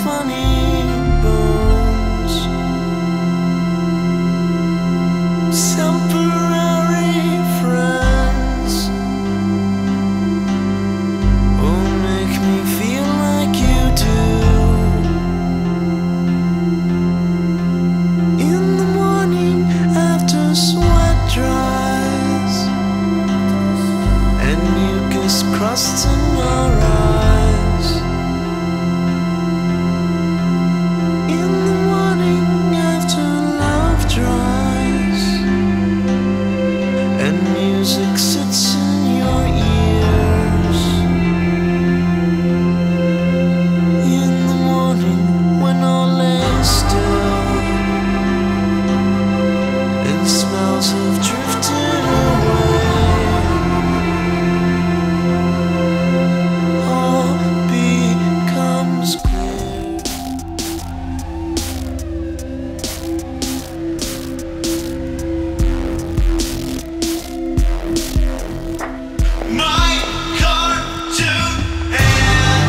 funny bones. Temporary friends will make me feel like you do. In the morning after sweat dries and mucus crusts in your eyes. In the morning after love dries and music sits in your ears. In the morning when all lays still and smells have drifted away, all becomes clear. My cartoon hand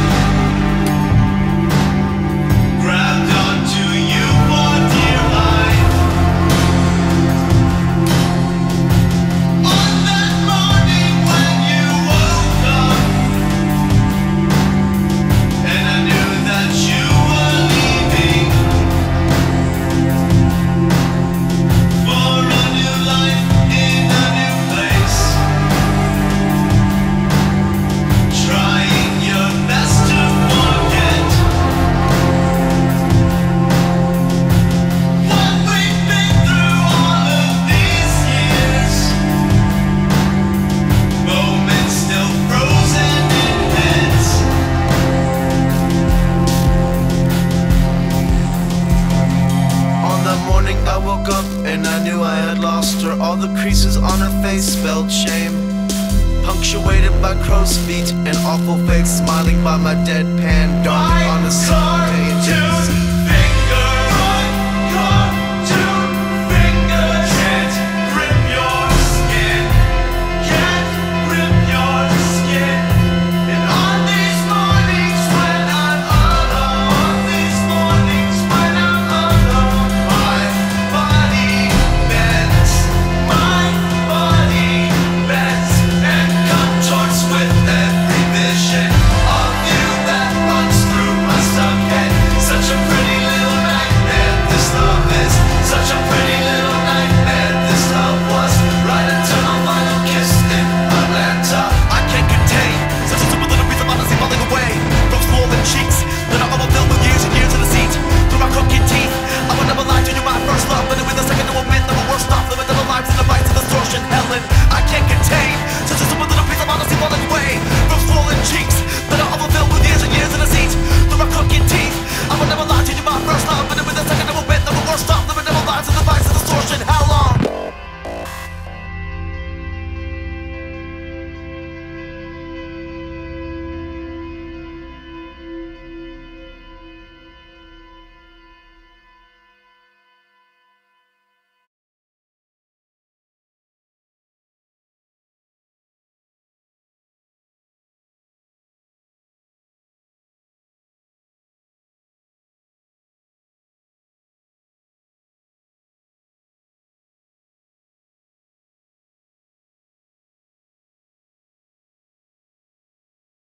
grabbed onto you for dear life. On that morning when you woke up, and I knew that you were leaving for a new life in a new place. Trying your best to forget what we've been through all of these years. Moments still frozen in heads. On that morning I woke up and I knew I had lost her. All the creases on her face spelled shame, punctuated by crow's feet and awful fakes, smiling by my deadpan dark on the sun.